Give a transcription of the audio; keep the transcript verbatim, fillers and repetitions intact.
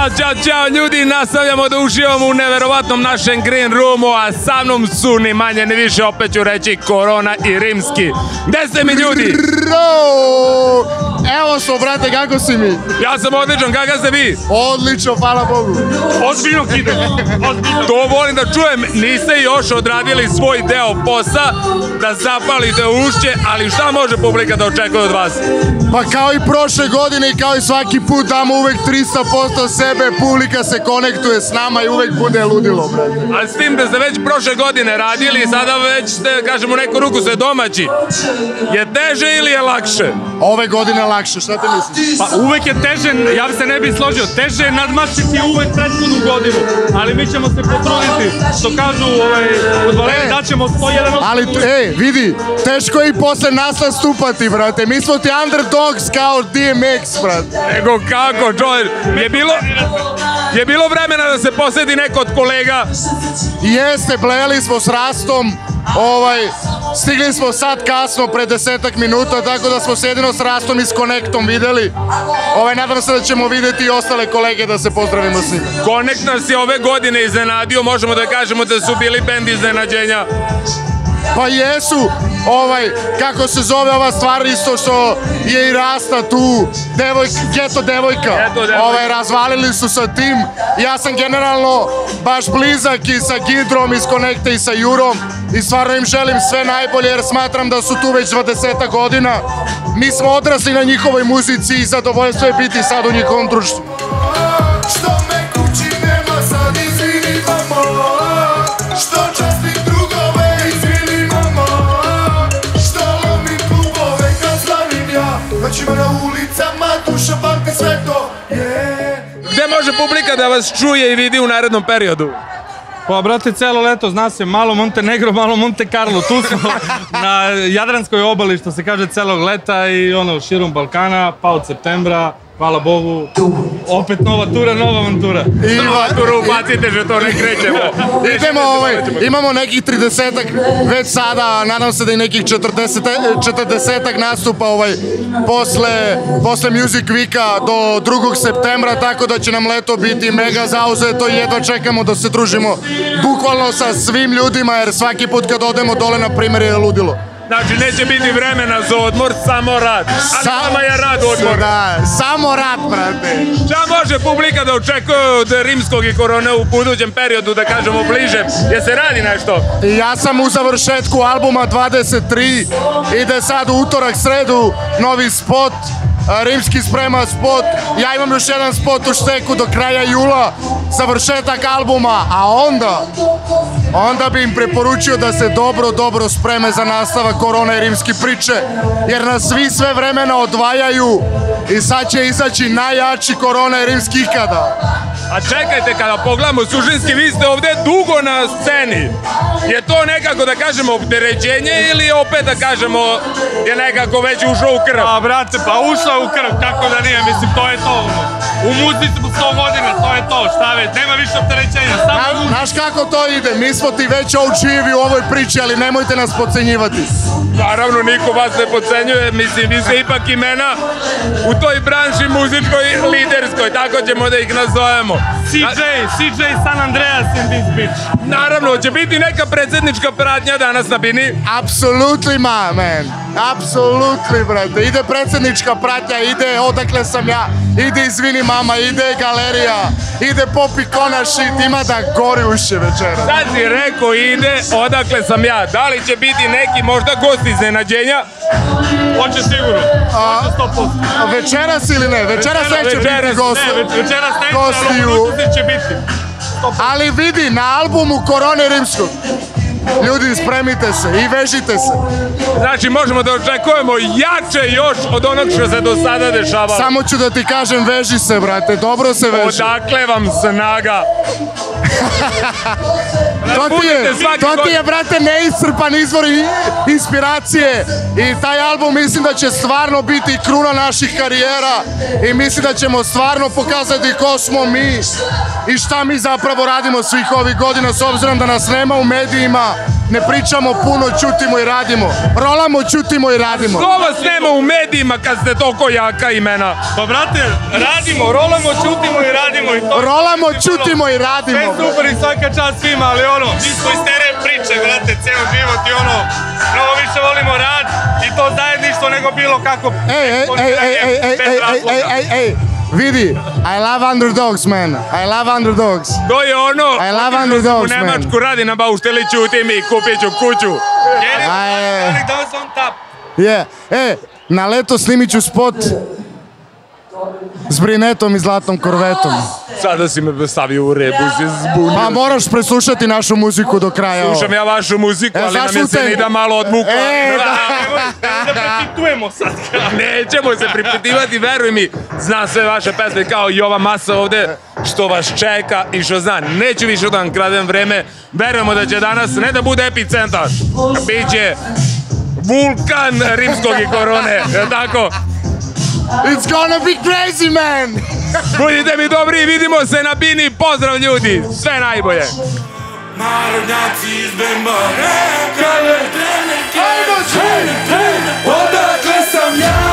Ćao, čao, čao ljudi, nastavljamo da uživamo u neverovatnom našem green roomu, a sa mnom su ni manje ni više, opet ću reći, Korona i Rimski. Gde ste mi ljudi? Evo smo, brate, kako si mi? Ja sam odličan, kakav ste vi? Odlično, hvala Bogu. Ozbiljno kide, ozbiljno. To volim da čujem, niste još odradili svoj deo posla, da zapalite ušće, ali šta može publika da očekuje od vas? Pa kao i prošle godine i kao i svaki put damo uvek trista posto sebe, publika se konektuje s nama i uvek bude ludilo, brate. A s tim da ste već prošle godine radili i sada već ste, kažemo, u neku ruku ste domaći, je teže ili je lakše? Ove godine lakše, šta te misliš? Pa uvek je teže, ja bi se ne bih složio, teže je nadmašiti uvek prethodnu godinu, ali mi ćemo se potruditi, što kažu fudbaleri, da ćemo sto jedan osam. Ali, ej, vidi, teško je i posle nas nastupati, brate, mi smo ti underdogs kao D M X, brate. Nego kako, čovječ, je bilo, je bilo vremena da se posjeti neko od kolega? Jeste, blejali smo s Rastom, ovaj, stigli smo sad kasno, pre desetak minuta, tako da smo se jedino s Rastom i s Connectom videli. Ovaj, nadam se da ćemo vidjeti i ostale kolege da se pozdravimo s njima. Connect nas je ove godine iznenadio, možemo da kažemo da su bili bend iznenađenja. Pa jesu, ovaj, kako se zove ova stvar isto što je i Rasta tu, devojka, geto devojka, ovaj, razvalili su sa tim. Ja sam generalno baš blizak i sa Gidrom, i s Connecta i sa Jurom i stvarno im želim sve najbolje jer smatram da su tu već dvadeset godina. Mi smo odrasli na njihovoj muzici i zadovoljstvo je biti sad u njihovom društvu. Gde može publika da vas čuje i vidi u narednom periodu? Pa, brate, celo leto zna se malo Montenegro, malo Monte Carlo. Tu smo na Jadranskoj obali, što se kaže, celog leta i ono, širom Balkana, pa od septembra, hvala Bogu, opet nova tura, nova avantura. Nova tura, ubacite že to ne krećemo. Idemo, ovaj, imamo nekih tridesetak već sada, nadam se da i nekih četrdesetak nastupa ovaj, posle, posle Music Weeka do drugog septembra, tako da će nam leto biti mega zauzeto i jedva čekamo da se družimo bukvalno sa svim ljudima, jer svaki put kad odemo dole, na primjer, je ludilo. Znači, neće biti vremena za odmor, samo rad. Ali nama je rad odmor. Da, samo rad, brate. Šta može publika da očekuje od Rimskog i Korone u budućem periodu, da kažemo bliže? Je se radi nešto? Ja sam u završetku albuma dvadeset tri, ide sad u utorak, sredu, novi spot. Rimski sprema spot, ja imam još jedan spot u šteku do kraja jula, završetak albuma, a onda, onda bi im preporučio da se dobro, dobro spreme za nastavak Korona i Rimski priče, jer nas svi sve vremena odvajaju i sad će izaći najjači Korona i Rimski ikada. A čekajte, kada pogledamo suštinski, vi ste ovde dugo na sceni. Je to nekako, da kažemo, opterećenje ili opet, da kažemo, je nekako već ušlo u krv? Pa, brate, pa ušlo je u krv, kako da nije, mislim, to je to. U muzici smo sto godina, to je to, šta već, nema više opterećenja. Znaš kako to ide, mi smo ti već O G-evi u ovoj priči, ali nemojte nas podcenjivati. Naravno, niko vas ne podcenjuje, mislim, vi ste ipak imena u toj branši muzičkoj liderskoj, tako ćemo da ih nazovemo. C J, C J San Andreas in this bitch. Naravno, će biti neka predsjednička pratnja danas na bini? Apsolutely, ma, man. Apsolutely, brate. Ide predsjednička pratnja, ide Odakle sam ja, ide Izvini mama, ide Galerija, ide Pop Ikona shit, ima da gori uši večera. Sad si rekao ide Odakle sam ja, da li će biti neki možda gost iznenađenja? Hoće sigurno, hoće sto posto. Večeras ili ne? Večeras neće biti gosti. Ne, večeras neće, ali u budućnosti će biti. Ali vidi, na albumu Korone Rimskog, ljudi, spremite se i vežite se. Znači, možemo da očekujemo jače još od onog što se do sada dešavalo. Samo ću da ti kažem, veži se, brate, dobro se veži. Odakle vam snaga? To ti je, to ti je, brate, neiscrpan izvor inspiracije i taj album mislim da će stvarno biti kruna naših karijera i mislim da ćemo stvarno pokazati ko smo mi i šta mi zapravo radimo svih ovih godina, s obzirom da nas nema u medijima, ne pričamo puno, čutimo i radimo. Rolamo, čutimo i radimo. Ko vas nema u medijima kad ste toliko jaka imena? Pa brate, radimo, rolamo, čutimo i radimo i to... Rolamo, čutimo i radimo. Sve super i svaka čast svima, ali ono, mi smo iz tere priče, brate, ceo život i ono, mnogo više volimo rad i to zajedništvo nego bilo kako... Ej, ej, ej, ej, ej, ej, ej, ej, ej, ej, vidi, I love underdogs, man. I love underdogs. To je ono, I love u underdogs, man. Nemačku radi na baušteli, čuti mi, kupit ću kuću. Aj, Da vas on tap. je, e, na leto snimit ću spot s brinetom i zlatnom korvetom. Sada si me stavio u rebu, si zbunio. Pa moraš preslušati našu muziku do kraja. Slušam ja vašu muziku, E, ali nam je zašutaj. se ni da malo odvukla. E, da. Da prepitujemo sad. Nećemo se pripitivati, veruj mi, zna sve vaše pesme kao i ova masa ovde što vas čeka i što zna. Neću više da vam kradem vreme, verujemo da će danas ne da bude epicentar, biće vulkan rimskog i korone, je tako? It's gonna be crazy, man! Budite mi dobri i vidimo se na bini, pozdrav ljudi, sve najbolje! Narodnjaci iz Bembare, kada je trener, kada je trener, odakle sam ja?